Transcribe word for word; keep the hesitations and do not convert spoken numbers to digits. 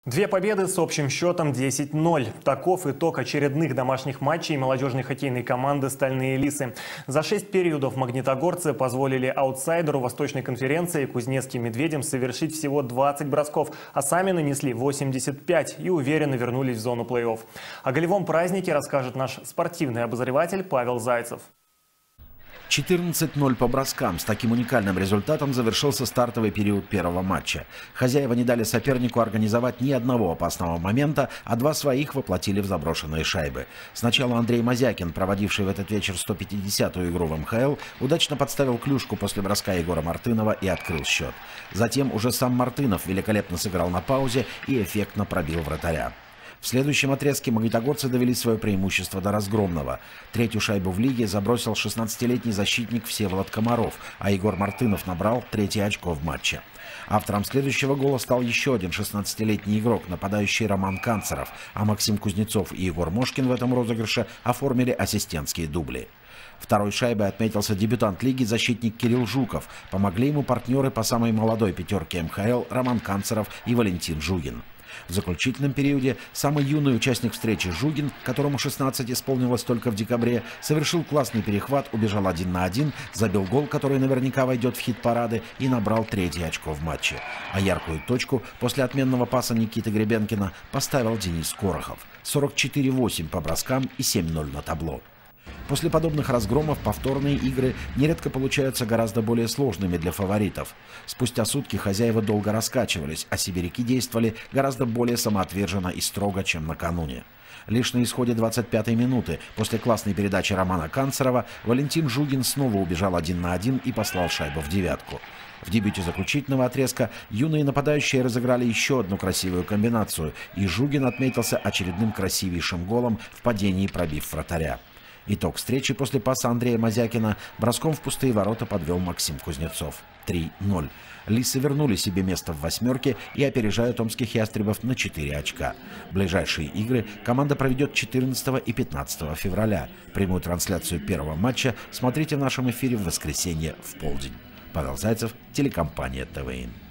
Две победы с общим счетом десять ноль. Таков итог очередных домашних матчей молодежной хоккейной команды «Стальные лисы». За шесть периодов магнитогорцы позволили аутсайдеру Восточной конференции кузнецким медведям совершить всего двадцать бросков, а сами нанесли восемьдесят пять и уверенно вернулись в зону плей-офф. О голевом празднике расскажет наш спортивный обозреватель Павел Зайцев. четырнадцать ноль по броскам. С таким уникальным результатом завершился стартовый период первого матча. Хозяева не дали сопернику организовать ни одного опасного момента, а два своих воплотили в заброшенные шайбы. Сначала Андрей Мазякин, проводивший в этот вечер сто пятидесятую игру в эм ха эл, удачно подставил клюшку после броска Егора Мартынова и открыл счет. Затем уже сам Мартынов великолепно сыграл на паузе и эффектно пробил вратаря. В следующем отрезке магнитогорцы довели свое преимущество до разгромного. Третью шайбу в лиге забросил шестнадцатилетний защитник Всеволод Комаров, а Егор Мартынов набрал третье очко в матче. Автором следующего гола стал еще один шестнадцатилетний игрок, нападающий Роман Канцеров, а Максим Кузнецов и Егор Мошкин в этом розыгрыше оформили ассистентские дубли. Второй шайбой отметился дебютант лиги защитник Кирилл Жуков. Помогли ему партнеры по самой молодой пятерке эм ха эл Роман Канцеров и Валентин Жугин. В заключительном периоде самый юный участник встречи Жугин, которому шестнадцать исполнилось только в декабре, совершил классный перехват, убежал один на один, забил гол, который наверняка войдет в хит-парады, и набрал третье очко в матче. А яркую точку после отменного паса Никиты Гребенкина поставил Денис Корохов. сорок четыре восемь по броскам и семь ноль на табло. После подобных разгромов повторные игры нередко получаются гораздо более сложными для фаворитов. Спустя сутки хозяева долго раскачивались, а сибиряки действовали гораздо более самоотверженно и строго, чем накануне. Лишь на исходе двадцать пятой минуты, после классной передачи Романа Канцерова, Валентин Жугин снова убежал один на один и послал шайбу в девятку. В дебюте заключительного отрезка юные нападающие разыграли еще одну красивую комбинацию, и Жугин отметился очередным красивейшим голом в падении, пробив вратаря. Итог встречи после паса Андрея Мазякина броском в пустые ворота подвел Максим Кузнецов. три ноль. Лисы вернули себе место в восьмерке и опережают омских ястребов на четыре очка. Ближайшие игры команда проведет четырнадцатого и пятнадцатого февраля. Прямую трансляцию первого матча смотрите в нашем эфире в воскресенье в полдень. Павел Зайцев, телекомпания тэ вэ эн.